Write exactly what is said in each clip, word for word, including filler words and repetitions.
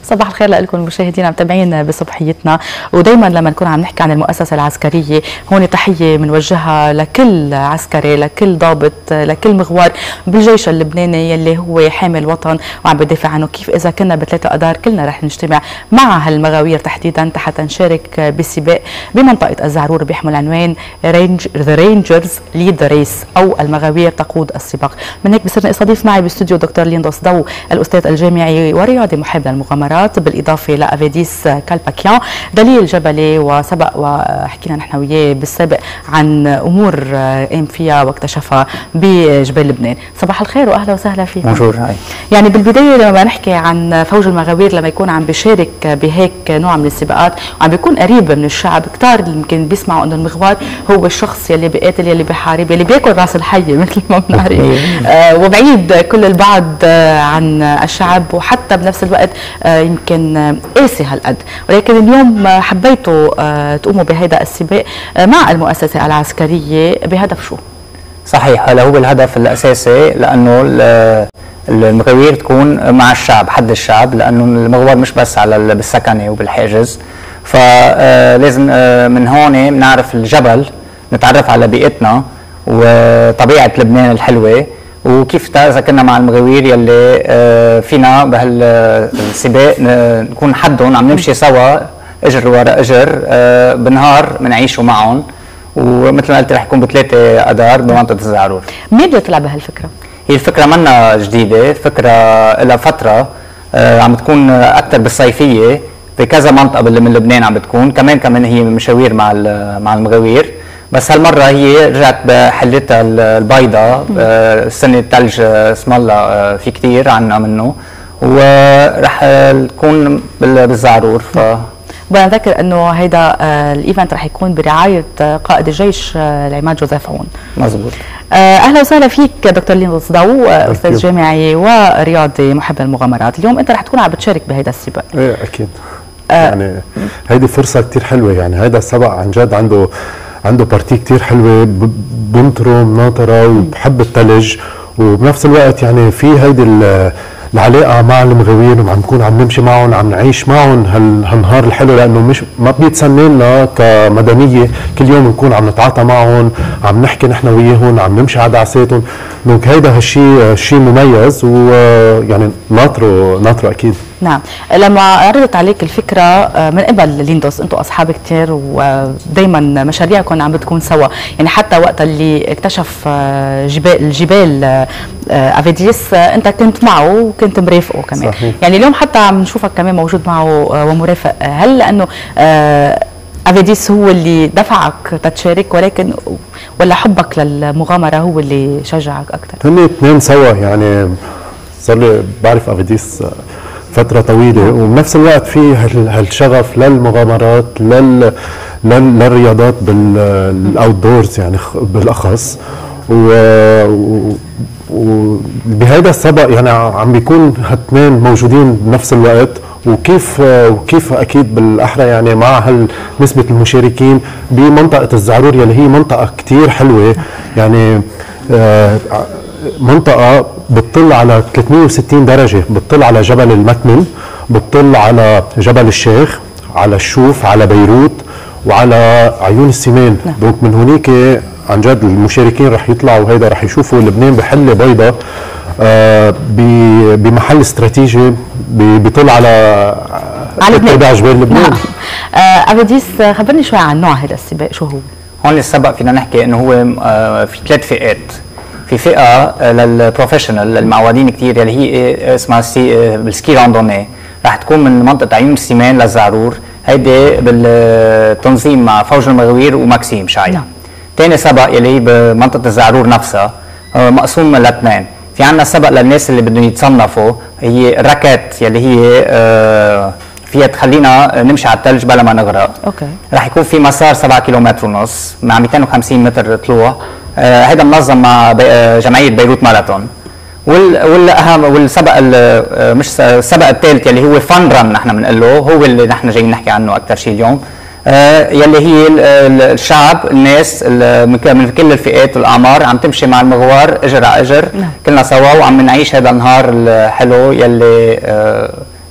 صباح الخير لكم مشاهدينا متابعين بصبحيتنا. ودايما لما نكون عم نحكي عن المؤسسه العسكريه هون تحيه بنوجهها لكل عسكري، لكل ضابط، لكل مغوار بالجيش اللبناني يلي هو حامي الوطن وعم بدافع عنه. كيف اذا كنا بثلاثه اذار كلنا رح نجتمع مع هالمغاوير تحديدا حتى نشارك بسباق بمنطقه الزعرور بيحمل عنوان رينج ذا رينجرز ليد ذا ريس او المغاوير تقود السباق. من هيك بصير استضيف معي بالاستوديو دكتور ليندوس ضو الاستاذ الجامعي ورياضي محب للمغامرات، بالاضافه لافيديس كالباكيان دليل جبلي، وسبق وحكينا نحن وياه بالسابق عن امور قام فيها واكتشفها بجبال لبنان. صباح الخير واهلا وسهلا فيك. بونجور. يعني بالبدايه لما نحكي عن فوج المغاوير لما يكون عم بيشارك بهيك نوع من السباقات وعم بيكون قريب من الشعب، كثار يمكن بيسمعوا انه المغوار هو الشخص يلي بيقاتل، يلي بيحارب، يلي بياكل راس الحيه مثل ما بنعرف آه وبعيد كل البعد آه عن الشعب، وحتى بنفس الوقت آه يمكن قاسي هالقد. ولكن اليوم حبيتوا آه تقوموا بهذا السباق آه مع المؤسسه العسكريه بهدف شو؟ صحيح، هلا هو الهدف الاساسي لانه المغاوير تكون مع الشعب، حد الشعب، لانه المغوار مش بس على بالسكنه وبالحاجز، فلازم من هون بنعرف الجبل، نتعرف على بيئتنا وطبيعه لبنان الحلوه، وكيف اذا كنا مع المغاوير يلي فينا بهالسباق نكون حدهم عم نمشي سوا اجر ورا اجر بنهار بنعيشوا معهم. ومثل ما قلت رح يكون بثلاثه اذار بمنطقه الزعرور. مين اللي طلع بهالفكره؟ هي الفكره منا جديده، فكره لها فتره آه عم بتكون اكثر بالصيفيه بكذا منطقه من لبنان، عم بتكون كمان كمان هي مشاوير مع مع المغاوير، بس هالمره هي رجعت بحلتها البيضاء. آه السنه الثلج اسم الله آه في كثير عنا منه، ورح تكون بالزعرور. ف بنذكر انه هيدا آه الايفنت رح يكون برعايه آه قائد الجيش آه العماد جوزيف عون. مزبوط. آه اهلا وسهلا فيك دكتور ليندوس ضو، آه استاذ جامعي ورياضي محب للمغامرات. اليوم انت رح تكون عم بتشارك بهيدا السباق. ايه اكيد. آه يعني هيدي فرصه كثير حلوه، يعني هيدا السبق عن جد عنده عنده بارتي كثير حلوه، بنطره مناطره وبحب الثلج، وبنفس الوقت يعني في هيدي العلاقه مع المغاوير، وعم نكون عم نمشي معهم، عم نعيش معهم هالنهار الحلو، لانه مش ما بيتسنى لنا كمدنيه كل يوم نكون عم نتعاطى معهم، عم نحكي نحن وياهم، عم نمشي على دعساتهم. دونك هيدا هالشيء شيء مميز، ويعني ناطره ناطره اكيد. نعم، لما عرضت عليك الفكره من قبل ليندوس، انتم اصحاب كثير ودائما مشاريعكم عم بتكون سوا، يعني حتى وقت اللي اكتشف جبال الجبال افيديس انت كنت معه وكنت مرافقه كمان. صحيح. يعني اليوم حتى عم نشوفك كمان موجود معه ومرافق. هل لانه افيديس هو اللي دفعك تتشارك، ولكن ولا حبك للمغامره هو اللي شجعك اكثر؟ هن اثنين سوا، يعني صار لي بعرف افيديس فترة طويلة، وبنفس الوقت في هالشغف للمغامرات، لل للرياضات بالاوت دورز يعني بالاخص، وبهذا السبق يعني عم بيكون هالاثنين موجودين بنفس الوقت. وكيف وكيف اكيد بالاحرى يعني مع نسبة المشاركين بمنطقة الزعرور يلي هي منطقة كثير حلوة، يعني منطقة بتطل على ثلاثمية وستين درجة، بتطل على جبل المكمل، بتطل على جبل الشيخ، على الشوف، على بيروت، وعلى عيون السمان. دونك من هونيك عن جد المشاركين رح يطلعوا هيدا رح يشوفوا لبنان بحلة بيضاء آه بمحل استراتيجي بيطل على على تبع جبال لبنان. نعم. آه افيديس، خبرني شوي عن نوع هذا السباق، شو هو؟ هون السبق فينا نحكي انه هو آه في ثلاث فئات. في فئه للبروفيشنال المعودين كثير يلي هي اسمها سي بالسكي راندوني، رح تكون من منطقه عيون السمان للزعرور، هيدي بالتنظيم مع فوج المغاوير وماكسيم شاي. نعم. ثاني سبق يلي بمنطقه الزعرور نفسها مقسوم لاثنين. في عندنا سبق للناس اللي بدهم يتصنفوا، هي الراكات يلي هي فيها تخلينا نمشي على الثلج بلا ما نغرق. اوكي. رح يكون في مسار سبعة كيلومتر ونص مع مئتين وخمسين متر طلوع، هذا منظم مع بي جمعيه بيروت ماراثون. والاهم والسبق مش السبق الثالث يلي هو فان رن نحن بنقول له، هو اللي نحن جايين نحكي عنه اكثر شيء اليوم، يلي هي الشعب، الناس من كل الفئات والاعمار عم تمشي مع المغوار اجر على اجر. نعم. كلنا سوا وعم نعيش هذا النهار الحلو يلي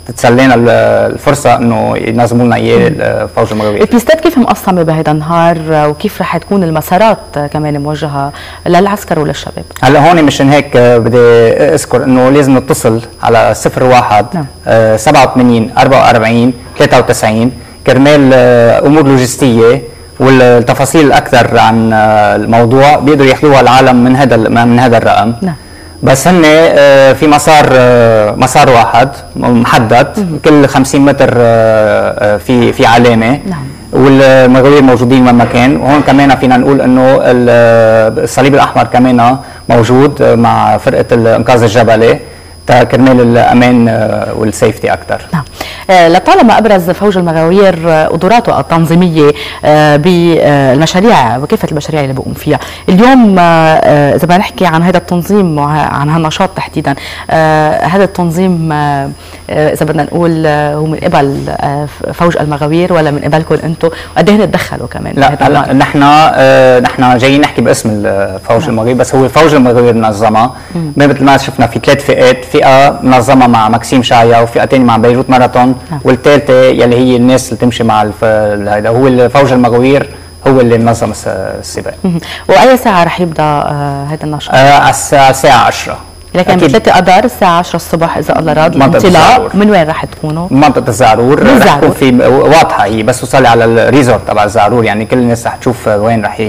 تتسلينا الفرصه انه ينظموا لنا اياه فوج المغاوير. البيستات كيف مقسمه بهذا النهار وكيف رح تكون المسارات كمان موجهه للعسكر وللشباب؟ هلا هون مشان هيك بدي اذكر انه لازم نتصل على صفر واحد نعم. سبعة وثمانين أربعة وأربعين ثلاثة وتسعين كرمال امور لوجستيه، والتفاصيل الاكثر عن الموضوع بيقدروا ياخذوها العالم من هذا من هذا الرقم. نعم. بس هن في مسار مسار واحد محدد، كل خمسين متر في في علامه. نعم. والمغاوير موجودين وين ما كان، وهون كمان فينا نقول انه الصليب الاحمر كمان موجود مع فرقه الانقاذ الجبلي كرمال الامان والسيفتي اكثر. نعم. لطالما ابرز فوج المغاوير قدراته التنظيميه بالمشاريع وكافه المشاريع اللي بقوم فيها، اليوم اذا بدنا نحكي عن هذا التنظيم وعن هالنشاط تحديدا، هذا التنظيم اذا بدنا نقول هو من قبل فوج المغاوير ولا من قبلكم انتم؟ وقد ايه تدخلوا كمان؟ لا هلا نحن نحن جايين نحكي باسم الفوج نعم. المغاوير، بس هو فوج المغاوير منظمه مثل ما شفنا في ثلاث فئات، فئه منظمه مع ماكسيم شايا، وفئه ثانيه مع بيروت ماراثون، نعم. والثالثه يلي هي الناس اللي تمشي مع هذا هو الفوج المغاوير هو اللي منظم السباق. واي ساعه رح يبدا آه هذا النشاط؟ آه الساعه عشرة، لكن بثلاثة اذار الساعه عشرة الصبح اذا الله راد. الانطلاق من وين رح تكونوا؟ منطقه الزعرور، رح تكون في واضحه، هي بس توصلي على الريزورت تبع الزعرور، يعني كل الناس رح تشوف وين رح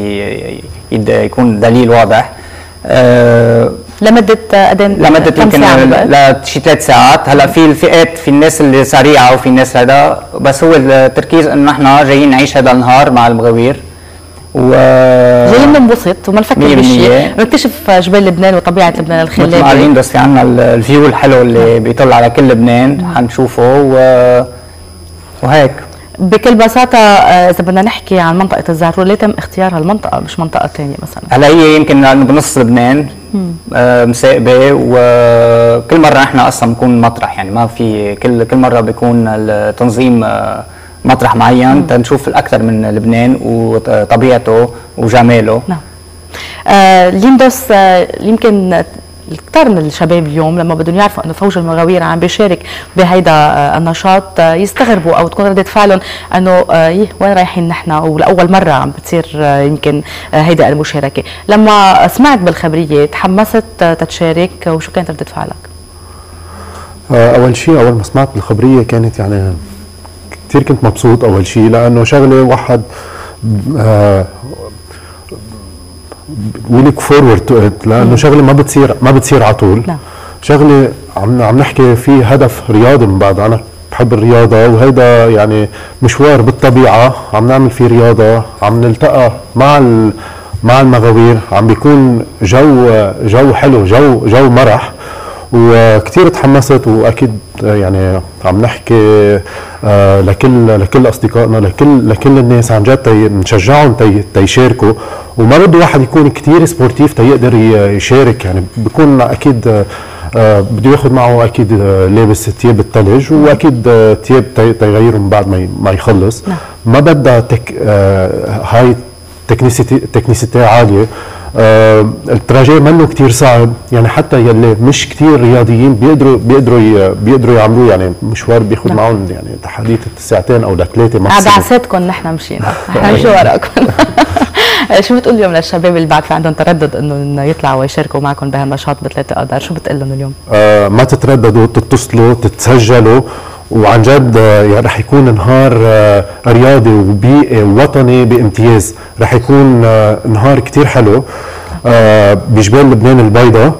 يكون دليل واضح. آه لمده قد ايه؟ لمده يمكن لشي ثلاث ساعات. هلا في الفئات، في الناس اللي سريعه وفي الناس هذا، بس هو التركيز انه نحن جايين نعيش هذا النهار مع المغاوير و جايين ننبسط وما نفكر بشيء، نكتشف جبال لبنان وطبيعه لبنان الخلابه. مثل ما قايلين بس في عندنا الفيو الحلو اللي بيطل على كل لبنان حنشوفه و... وهيك. بكل بساطة إذا بدنا نحكي عن منطقة الزعرور، ليه تم اختيار هالمنطقة مش منطقة ثانية مثلا؟ هلا هي يمكن لأنه بنص لبنان آه مساقبة، وكل مرة نحن أصلا بنكون مطرح، يعني ما في كل كل مرة بيكون التنظيم آه مطرح معين تنشوف الأكثر من لبنان وطبيعته وجماله. نعم. آه ليندوس، آه يمكن الكثير من الشباب اليوم لما بدهم يعرفوا انه فوج المغاوير عم بيشارك بهيدا النشاط يستغربوا او تكون ردة فعلهم انه يه وين رايحين نحن، ولاول مره عم بتصير يمكن هيدا المشاركه. لما سمعت بالخبريه تحمست تتشارك، وشو كانت ردة فعلك؟ اول شيء اول ما سمعت بالخبريه كانت يعني كثير كنت مبسوط اول شيء، لانه شغله واحد آه ولك فورورد تو ات، لانه شغله ما بتصير ما بتصير على طول. نعم. شغله عم عم نحكي في هدف رياضي من بعد، انا بحب الرياضه، وهيدا يعني مشوار بالطبيعه عم نعمل فيه رياضه، عم نلتقى مع مع المغاوير، عم بيكون جو جو حلو، جو جو مرح، وكثير تحمست. واكيد يعني عم نحكي آه لكل لكل اصدقائنا، لكل لكل الناس عن جد نشجعهم تي تيشاركوا، وما بده واحد يكون كثير سبورتيف تيقدر يشارك، يعني بيكون اكيد آه بده ياخذ معه اكيد آه لابس ثياب الثلج، واكيد آه ثياب تيغيرهم بعد ما ما يخلص. نعم. ما بدها تك آه هاي تكنيسيتي تكنيسيتي عاليه. آه التراجيه منه كتير صعب، يعني حتى يلي مش كتير رياضيين بيقدروا بيقدروا بيقدروا يعملوه، يعني مشوار بياخذ نعم. معهم يعني تحديد ساعتين او لثلاثه ماكسيموم. على بعثاتكم نحن مشينا، نحن مشي وراكم. شو بتقول اليوم للشباب اللي بعد في عندهم تردد انه يطلعوا ويشاركوا معكم بهالنشاط بثلاثة اذار، شو بتقول لهم اليوم؟ آه ما تترددوا، تتصلوا، تتسجلوا، وعن جد يعني رح يكون نهار رياضي وبيئي ووطني بامتياز، رح يكون نهار كتير حلو بجبال لبنان البيضاء،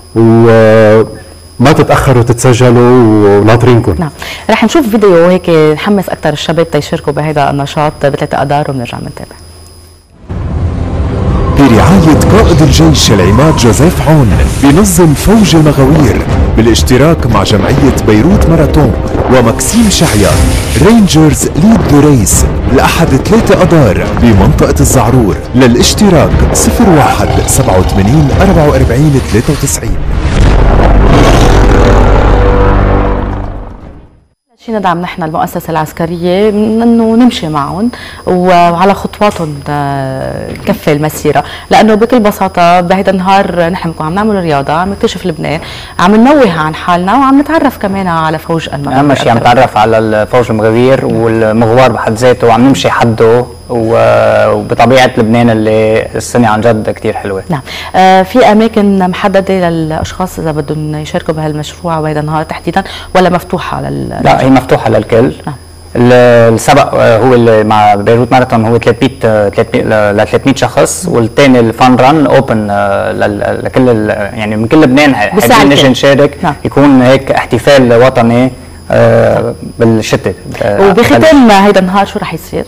وما تتاخروا تتسجلوا وناطرينكم. نعم، رح نشوف فيديو هيك نحمس اكثر الشباب تيشاركوا بهذا النشاط بثلاثة اذار وبنرجع بنتابع. برعاية قائد الجيش العماد جوزيف عون بنظم فوج المغاوير بالاشتراك مع جمعية بيروت ماراثون وماكسيم شعيا رينجرز ليد ذا ريس لأحد ثلاثة أذار بمنطقة الزعرور. للاشتراك صفر واحد سبعة وثمانين أربعة وأربعين ثلاثة وتسعين. ندعم نحن المؤسسة العسكرية انه نمشي معهم وعلى خطواتهم نكفي المسيرة، لانه بكل بساطة بهيدا النهار نحن بنكون عم نعمل رياضة، عم نكتشف لبنان، عم ننوه عن حالنا وعم نتعرف كمان على فوج المغوير. اهم شيء عم نتعرف على الفوج المغوير والمغوار بحد ذاته وعم نمشي حده، وبطبيعة لبنان اللي السنة عن جد كتير حلوة. نعم. آه في أماكن محددة للأشخاص إذا بدهم يشاركوا بهالمشروع وهذا النهار تحديدا، ولا مفتوحة لل؟ لا، هي مفتوحة للكل. نعم. السبق هو اللي مع بيروت ماراثون هو ثلاثمية ل ثلاثمية شخص، والثاني الفان ران اوبن لكل يعني من كل لبنان حابين نجي نشارك. نعم. يكون هيك احتفال وطني آه بالشتاء. آه وبختام هيدا النهار شو رح يصير؟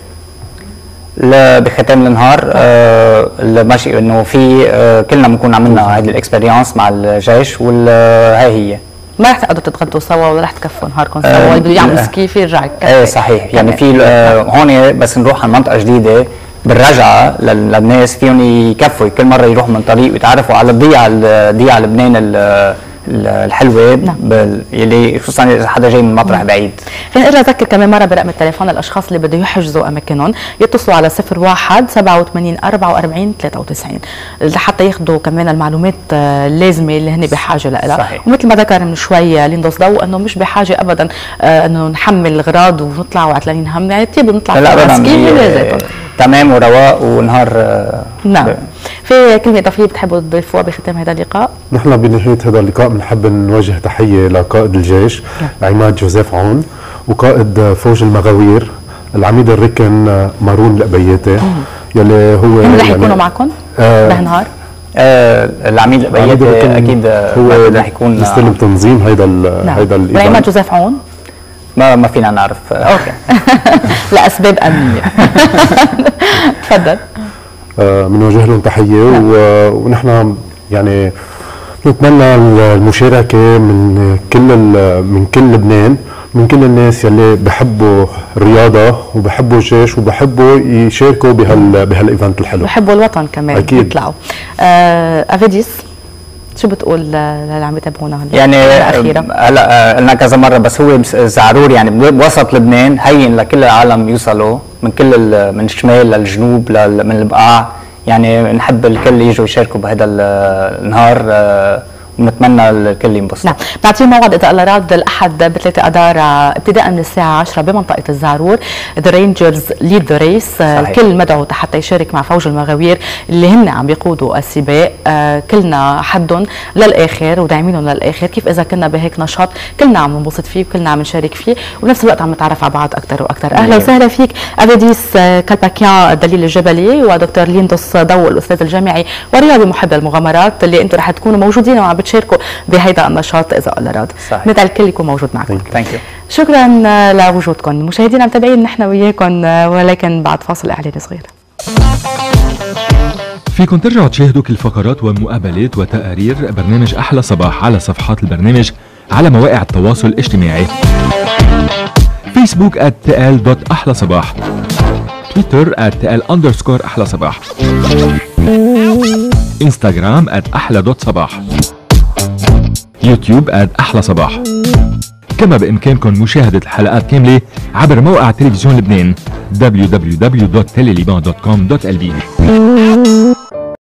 بختام النهار آه ماشي انه في آه كلنا بنكون عملنا هذه الاكسبيرينس مع الجيش، وهي هي ما رح تقدروا تتغدوا سوا ولا رح تكفوا نهاركم سوا، اللي بده يعمل سكي في يرجع يكفي. ايه صحيح، يعني في آه هون بس نروح على منطقه جديده بالرجعه للناس فيهم يكفوا كل مره يروحوا من طريق ويتعرفوا على الضيعه الضيعه لبنان الحلوه. نعم. يلي خصوصا اذا حدا جاي من مطرح بعيد. فينا ارجع اذكر كمان مره برقم التليفون للاشخاص اللي بده يحجزوا اماكنهم، يتصلوا على صفر واحد سبعة وثمانين أربعة وأربعين ثلاثة وتسعين لحتى ياخذوا كمان المعلومات اللازمه اللي هن بحاجه لها. ومثل ما ذكر من شوي ليندوس ضو انه مش بحاجه ابدا انه نحمل الاغراض ونطلع وعتلانين هم، يعني كثير بنطلع على سكي تمام ورواق ونهار. نعم. في كلمة إضافية بتحبوا تضيفوها بختام هذا اللقاء؟ نحن بنهاية هذا اللقاء بنحب نوجه تحية لقائد الجيش عماد جوزيف عون، وقائد فوج المغاوير العميد الركن مارون القبياتي، يلي هو هم رح يكونوا يعني معكم آه بهالنهار؟ آه العميد القبياتي أكيد هو رح يكون يستلم تنظيم هيدا نعم. هيدا الإيفنت. عماد جوزيف عون؟ ما ما فينا نعرف. اوكي. لأسباب أمنية. تفضل. بنوجه لهم تحيه ونحن يعني نتمنى المشاركه من كل من كل لبنان، من كل الناس يلي بحبوا الرياضه وبحبوا الجيش وبحبوا يشاركوا بهال بهالايفنت الحلو، بحبوا الوطن كمان. اكيد يطلعوا. آه افيديس شو بتقول للي عم يتابعونا هلا؟ يعني هلا قلنا كذا مره بس هو زعرور يعني بوسط لبنان هين لكل العالم يوصلوا من كل من الشمال للجنوب من البقاع، يعني نحب الكل يجوا يشاركوا بهذا النهار ونتمنى الكل ينبسط. نعم، بنعطيه موعد اذا الله راد الاحد ب ثلاثة اذار ابتداء من الساعه عشرة بمنطقه الزعرور. ذا رينجرز ليد ذا ريس، الكل مدعو حتى يشارك مع فوج المغاوير اللي هن عم بيقودوا السباق. آه كلنا حدهم للاخر وداعمينهم للاخر، كيف اذا كنا بهيك نشاط كلنا عم ننبسط فيه وكلنا عم نشارك فيه وبنفس الوقت عم نتعرف على بعض اكثر واكثر. اهلا وسهلا فيك افيديس كالباكيان الدليل الجبلي، ودكتور ليندوس ضو الاستاذ الجامعي ورياضي محب المغامرات، اللي انتم رح تكونوا موجودين وعم بتشاركوا بهيدا النشاط اذا الله راد. ندعي الكل يكون موجود معكم. ثانك يو. شكرا لوجودكم مشاهدينا متابعين نحن وياكم، ولكن بعد فاصل اعلاني صغير. فيكم ترجعوا تشاهدوا كل فقرات ومقابلات وتقارير برنامج احلى صباح على صفحات البرنامج على مواقع التواصل الاجتماعي. فيسبوك @تقال دوت احلى صباح، تويتر @تقال اندرسكور احلى صباح، انستغرام @احلى دوت صباح، يوتيوب @احلى صباح. كما بامكانكم مشاهدة الحلقات كاملة عبر موقع تلفزيون لبنان دبليو دبليو دبليو دوت تيلي ليبان دوت كوم دوت ال بي.